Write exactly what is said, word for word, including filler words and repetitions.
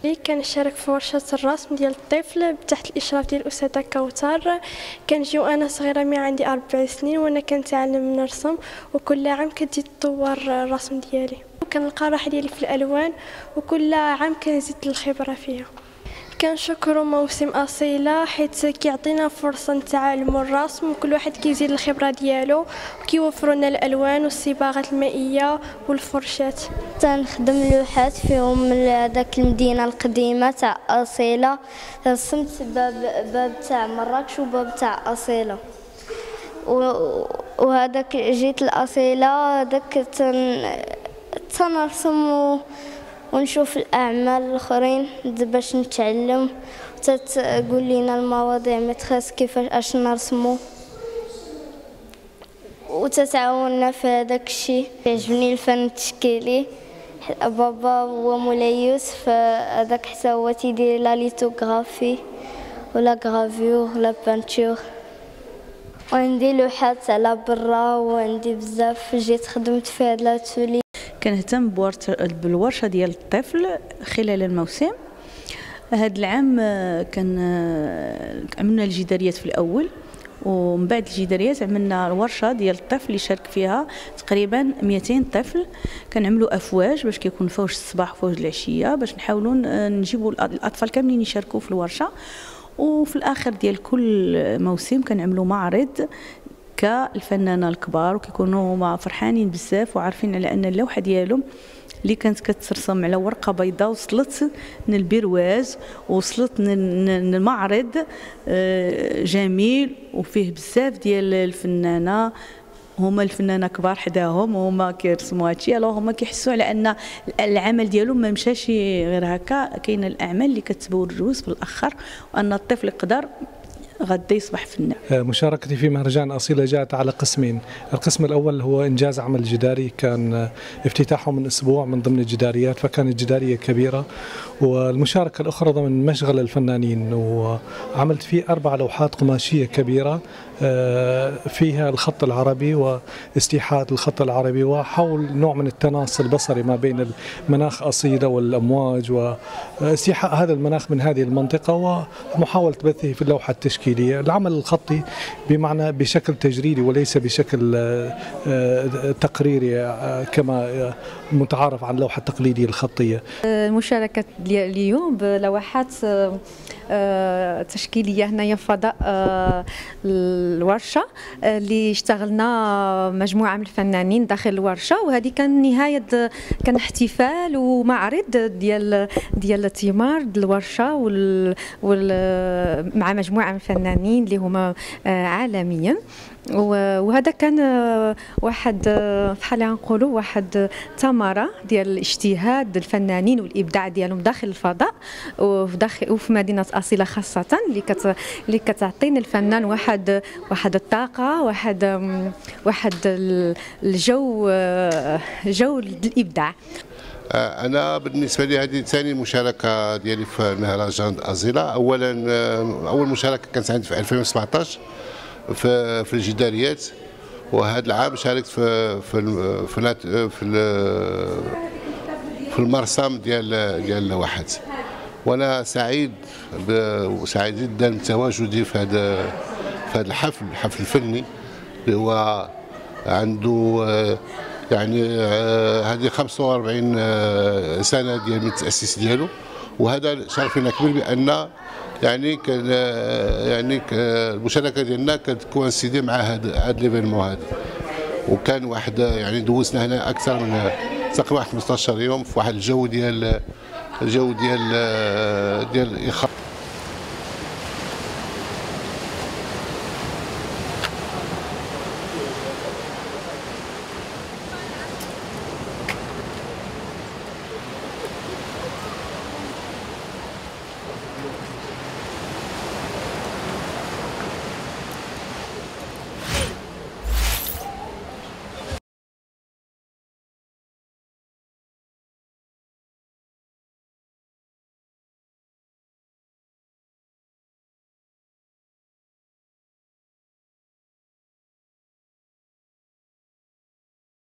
كنشارك في ورشة الرسم ديال الطفل تحت الإشراف ديال الأستاذة كوثر. كنجي وأنا صغيرة من عندي أربع سنين وأنا كنتعلم نرسم، وكل عام كتزيد تطور الرسم ديالي وكنلقى الراحة ديالي في الألوان، وكل عام كنزيد الخبرة فيها. كنشكروا موسم أصيلة حيت كيعطينا فرصة نتعلموا الرسم، وكل واحد كيزيد الخبرة ديالو وكيوفروا لنا الألوان والصباغات المائية والفرشات. تنخدم لوحات فيهم من داك المدينة القديمة تاع أصيلة. رسمت باب باب تاع مراكش وباب تاع أصيلة، وهذاك جيت الأصيلة داك تن تنرسم ونشوف الأعمال الآخرين باش نتعلم، وتتقول لنا المواضيع متخاص كيفاش اش نرسمو، وتتعاوننا في هذاك الشيء. يعجبني الفن التشكيلي، بابا هو مولاي يوسف، هذاك حتى هو تيدير لا ليتوغرافي ولا غرافيور ولا بانتور. وعندي لوحات على برا وعندي بزاف جيت خدمت في هاد لاتولي. كنهتم بالورشة ديال الطفل خلال الموسم. هذا العام كان عملنا الجداريات في الأول، ومن بعد الجداريات عملنا الورشة ديال الطفل اللي شارك فيها تقريبا مئتين طفل. كنعملوا أفواج باش كيكون فوج الصباح وفوج العشية باش نحاولوا نجيبوا الأطفال كاملين يشاركوا في الورشة. وفي الآخر ديال كل موسم كنعملوا معرض كالفنانه الكبار، وكيكونوا ما فرحانين بزاف وعارفين على ان اللوحه ديالهم اللي كانت كترسم على ورقه بيضاء وصلت للبرواز وصلت للمعرض جميل وفيه بزاف ديال الفنانه، هما الفنانه كبار حداهم وهما كيرسموا هادشي. الوغ هما كيحسوا على ان العمل ديالهم ما مشاش غير هكا، كاين الاعمال اللي كتبرز في الاخر وان الطفل يقدر غدا يصبح فنان. مشاركتي في مهرجان أصيلة جاءت على قسمين. القسم الأول هو إنجاز عمل جداري، كان افتتاحه من أسبوع من ضمن الجداريات، فكانت جدارية كبيرة. والمشاركة الأخرى ضمن مشغل الفنانين، وعملت فيه أربع لوحات قماشية كبيرة فيها الخط العربي واستيحاء الخط العربي، وحول نوع من التناص البصري ما بين المناخ أصيلة والأمواج واستيحاء هذا المناخ من هذه المنطقة ومحاولة بثه في اللوحة التشكيلية. العمل الخطي بمعنى بشكل تجريدي وليس بشكل تقريري كما متعارف عن اللوحة التقليدية الخطية. المشاركة اليوم بلوحات تشكيليه هنايا في فضاء الورشه اللي اشتغلنا مجموعه من الفنانين داخل الورشه، وهذه كان نهايه كان احتفال ومعرض ديال ديال الثمار ديال الورشه وال, وال مع مجموعه من الفنانين اللي هما عالميا. وهذا كان واحد بحال نقولوا واحد ثمره ديال الاجتهاد الفنانين والابداع ديالهم داخل الفضاء وفي داخل وفي مدينه أصيلة خاصه، اللي كت اللي كتعطينا الفنان واحد واحد الطاقه، واحد واحد الجو جو الابداع. أنا بالنسبة لي هذه ثاني مشاركة ديالي في مهرجان أصيلة. أولا أول مشاركة كانت عندي في ألفين وسبعطاش في في الجداريات، وهذا العام شاركت في في في في, في المرسم ديال ديال اللوحات، وانا سعيد وسعيد جدا بتواجدي في هذا في هذا الحفل الحفل الفني اللي هو عنده يعني هذه خمسة وأربعين سنه ديال من التاسيس ديالو، وهذا شرف لنا كبير بان يعني كان يعني المشاركه ديالنا كانت كوانسيدي مع هذا هذا ليفينمون هذا، وكان واحد يعني دوزنا هنا اكثر من تقريبا خمسطاش يوم في واحد الجو ديال الجو ديال ديال الاخاء.